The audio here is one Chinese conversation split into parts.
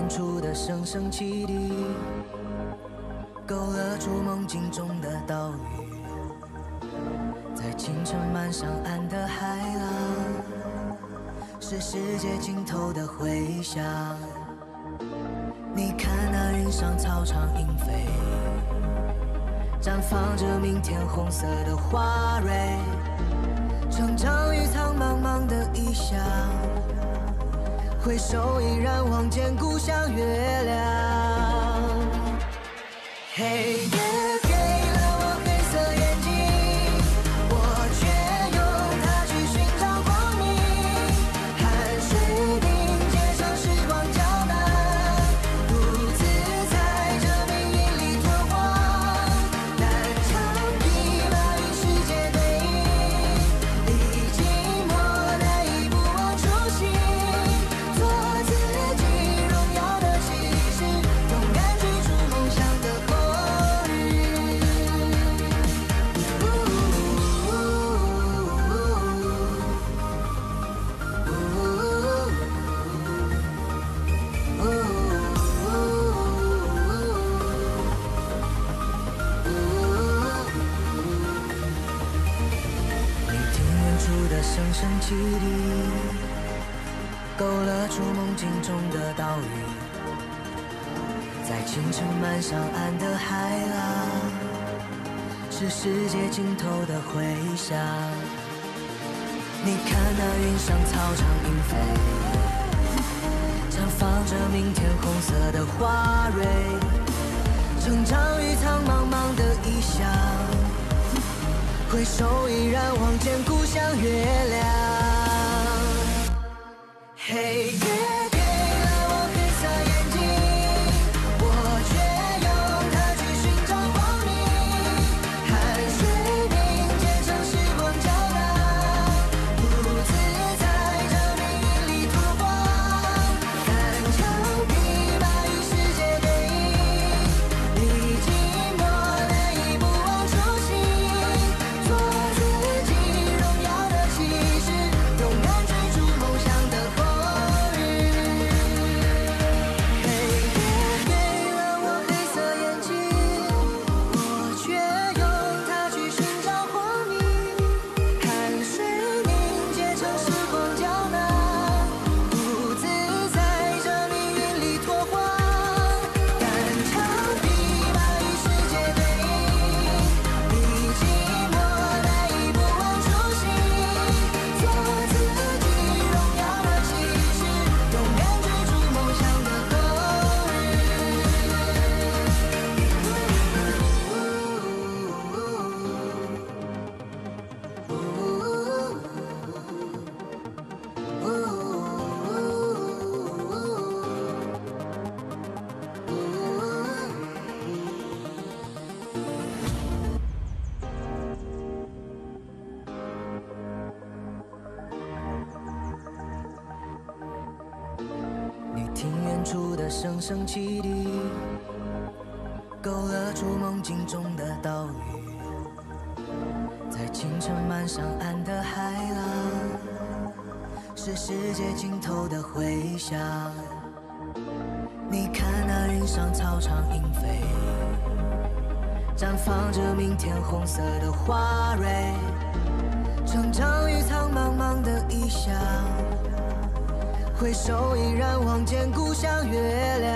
远处的声声汽笛，勾勒出梦境中的岛屿。在清晨漫上岸的海浪，是世界尽头的回响。你看那云上草长莺飞，绽放着明天红色的花蕊，成长于苍茫茫的异乡。回首依然望见故乡月亮。黑夜给了我黑色眼睛，我却用它去寻找光明。汗水凝结成时光胶囊，独自在这命运里拓荒。单枪匹马与世界对应，历经磨难亦不忘初心。做自己荣耀的骑士，勇敢追逐梦想的风雨。你听远处的声声汽笛，勾勒出梦境中的岛屿。在清晨漫上岸的海浪，是世界尽头的回响。你看那云上草长莺飞，绽放着明天红色的花蕊，成长于苍茫茫的异乡。回首依然望见故乡月亮。黑夜给了我黑色眼睛，我却用它去寻找光明。汗水凝结成时光胶囊，独自在这命运里拓荒。单枪匹马与世界对应，历经磨难亦不忘初心。做自己荣耀的骑士，勇敢追逐梦想的风雨。黑夜给了我黑色眼睛，我却用它去寻找光明。汗水凝结成时光胶囊，独自在这命运里拓荒。单枪匹马与世界对应，历经磨难亦不忘初心。做自己荣耀的骑士，勇敢追逐梦想的风雨。你听远处的声声汽笛，勾勒出梦境中的岛屿。在清晨漫上岸的海浪，是世界尽头的回响。你看那云上草长莺飞，绽放着明天红色的花蕊，成长于苍茫茫的异乡。回首依然望见故乡月亮。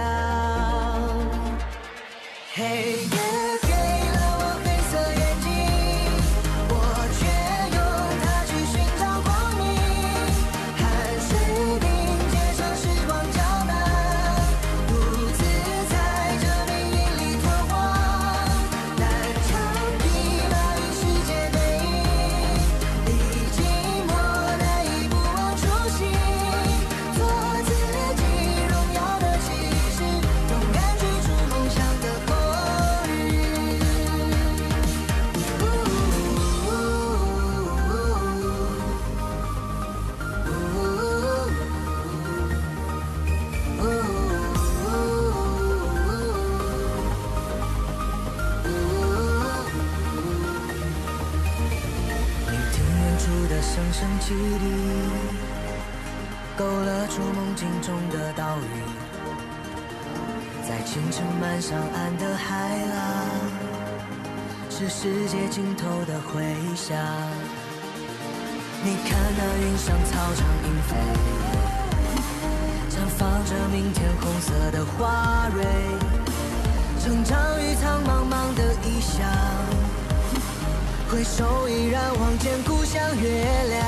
黑夜给了我黑色眼睛，我却用它去寻找光明。汗水凝结成时光胶囊，独自在这命运里拓荒。单枪匹马与世界对应，历经磨难亦不忘初心。做自己荣耀的骑士，勇敢追逐梦想的风雨。你听远处的声声汽笛，勾勒出梦境中的岛屿。 清晨漫上岸的海浪，是世界尽头的回响。你看那云上草长莺飞，绽放着明天红色的花蕊，成长于苍茫茫的异乡，回首依然望见故乡月亮。